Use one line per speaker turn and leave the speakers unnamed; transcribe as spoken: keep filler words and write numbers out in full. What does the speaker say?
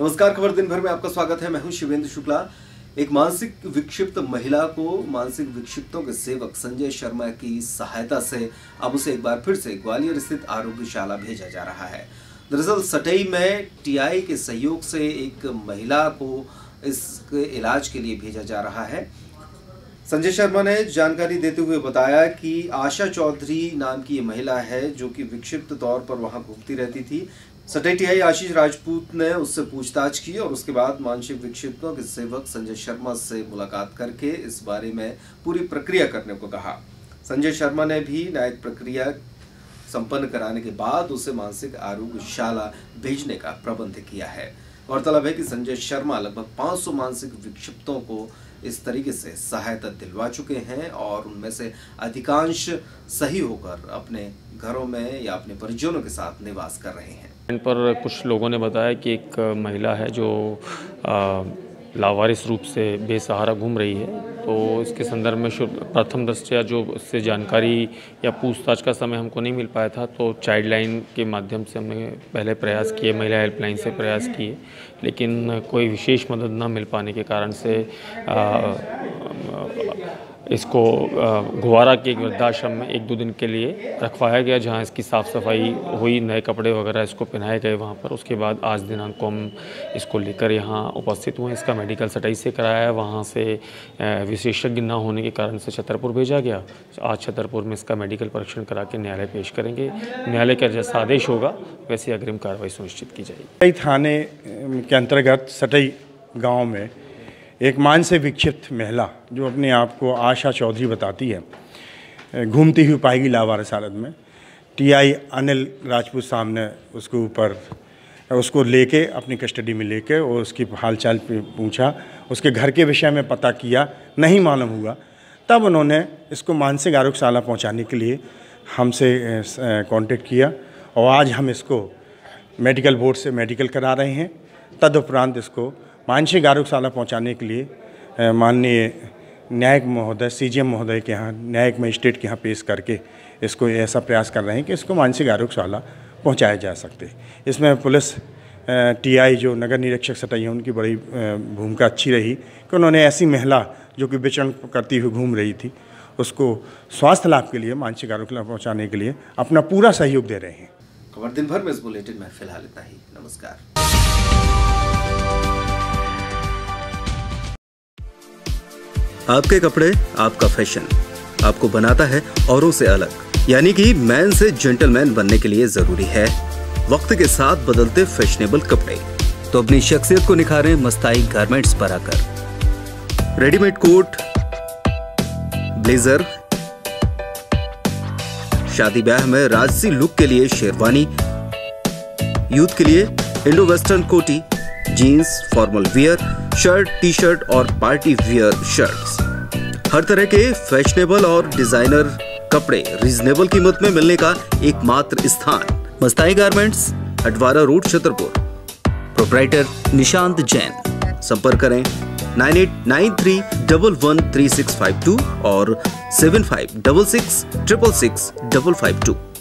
नमस्कार, खबर दिन भर में आपका स्वागत है। मैं हूं शिवेंद्र शुक्ला। एक मानसिक विक्षिप्त महिला को मानसिक विक्षिप्तों के सेवक संजय शर्मा की सहायता से अब उसे एक बार फिर से ग्वालियर स्थित आरोग्यशाला भेजा जा रहा है। दरअसल सटई में टीआई के सहयोग से एक महिला को इसके इलाज के लिए भेजा जा रहा है। संजय शर्मा ने जानकारी देते हुए बताया कि आशा चौधरी नाम की ये महिला है जो कि विक्षिप्त तौर पर वहां घूमती रहती थी। सटई टीआई आशीष राजपूत ने उससे पूछताछ की और उसके बाद मानसिक विक्षिप्तों के सेवक संजय शर्मा से मुलाकात करके इस बारे में पूरी प्रक्रिया करने को कहा। संजय शर्मा ने भी न्यायिक प्रक्रिया संपन्न कराने के बाद उसे मानसिक आरोग्यशाला भेजने का प्रबंध किया है। गौरतलब है कि संजय शर्मा लगभग पाँच सौ मानसिक विक्षिप्तों को इस तरीके से सहायता दिलवा चुके हैं और उनमें से अधिकांश सही होकर अपने घरों में या अपने परिजनों के साथ निवास कर रहे हैं।
इन पर कुछ लोगों ने बताया कि एक महिला है जो आ, लावारिस रूप से बेसहारा घूम रही है। तो इसके संदर्भ में प्रथम दृष्टया जो उससे जानकारी या पूछताछ का समय हमको नहीं मिल पाया था, तो चाइल्ड लाइन के माध्यम से हमने पहले प्रयास किए, महिला हेल्पलाइन से प्रयास किए, लेकिन कोई विशेष मदद न मिल पाने के कारण से आ, इसको गुवारा के एक वृद्धाश्रम में एक दो दिन के लिए रखवाया गया, जहां इसकी साफ़ सफाई हुई, नए कपड़े वगैरह इसको पहनाए गए वहां पर। उसके बाद आज दिनांक को हम इसको लेकर यहां उपस्थित हुए। इसका मेडिकल सटई से कराया है, वहां से विशेषज्ञ न होने के कारण से छतरपुर भेजा गया। आज छतरपुर में इसका मेडिकल परीक्षण करा के न्यायालय पेश करेंगे। न्यायालय का जैसा आदेश होगा वैसे अग्रिम कार्रवाई सुनिश्चित की जाएगी।
थाने के अंतर्गत सटई गाँव में एक मानसिक विक्षिप्त महिला जो अपने आप को आशा चौधरी बताती है, घूमती हुई पाएगी लावारिस हालत में। टीआई अनिल राजपूत सामने उसके ऊपर उसको लेके अपनी कस्टडी में लेके और उसकी हालचाल पूछा, उसके घर के विषय में पता किया, नहीं मालूम हुआ। तब उन्होंने इसको मानसिक आरोग्यशाला पहुंचाने के लिए हमसे कांटेक्ट किया और आज हम इसको मेडिकल बोर्ड से मेडिकल करा रहे हैं। तदुपरांत इसको मानसिक आरोग्यशाला पहुंचाने के लिए माननीय न्यायिक महोदय सीजीएम महोदय के यहाँ न्यायिक मजिस्ट्रेट के यहाँ पेश करके इसको ऐसा प्रयास कर रहे हैं कि इसको मानसिक आरोग्यशाला पहुंचाया जा सकते। इसमें पुलिस टीआई जो नगर निरीक्षक सटई है उनकी बड़ी भूमिका अच्छी रही कि उन्होंने ऐसी महिला जो कि विचरण करती हुई घूम रही थी उसको स्वास्थ्य लाभ के लिए मानसिक आरोग्य पहुँचाने के लिए अपना पूरा सहयोग दे रहे हैं।
खबर दिन भर में इस बुलेटिन में फिलहाल इतना ही। नमस्कार।
आपके कपड़े, आपका फैशन आपको बनाता है औरों से अलग, यानी कि मैन से जेंटलमैन बनने के लिए जरूरी है वक्त के साथ बदलते फैशनेबल कपड़े। तो अपनी शख्सियत को निखारें मस्ताई गारमेंट्स पर आकर। रेडीमेड कोट, ब्लेजर, शादी ब्याह में राजसी लुक के लिए शेरवानी, यूथ के लिए इंडो वेस्टर्न कोटी, jeans, formal wear, shirt, T shirt और पार्टी वियर शर्ट्स। हर तरह के फैशनेबल और डिजाइनर कपड़े रीजनेबल कीमत में मिलने का एकमात्र स्थान Mastai garments, Adwara road, Chhatarpur. Proprietor Nishant Jain. संपर्क करें nine eight nine three one one three six five two और seven five six six six six five five to.